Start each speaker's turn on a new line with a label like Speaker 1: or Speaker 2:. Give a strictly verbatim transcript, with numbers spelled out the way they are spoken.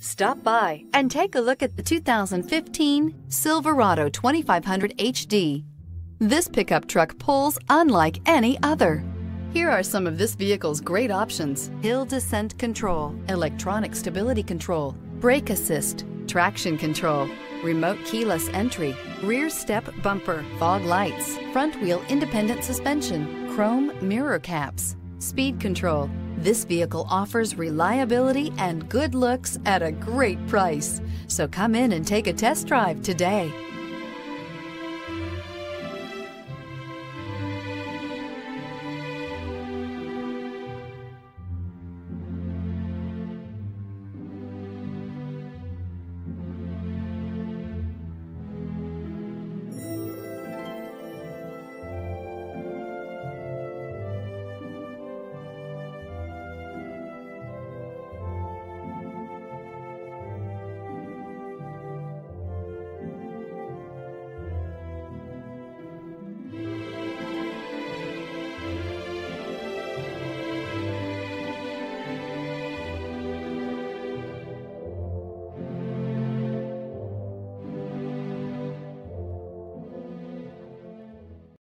Speaker 1: Stop by and take a look at the two thousand fifteen Silverado twenty-five hundred H D. This pickup truck pulls unlike any other. Here are some of this vehicle's great options: hill descent control, electronic stability control, brake assist, traction control, remote keyless entry, rear step bumper, fog lights, front wheel independent suspension, chrome mirror caps, speed control. This vehicle offers reliability and good looks at a great price. So come in and take a test drive today.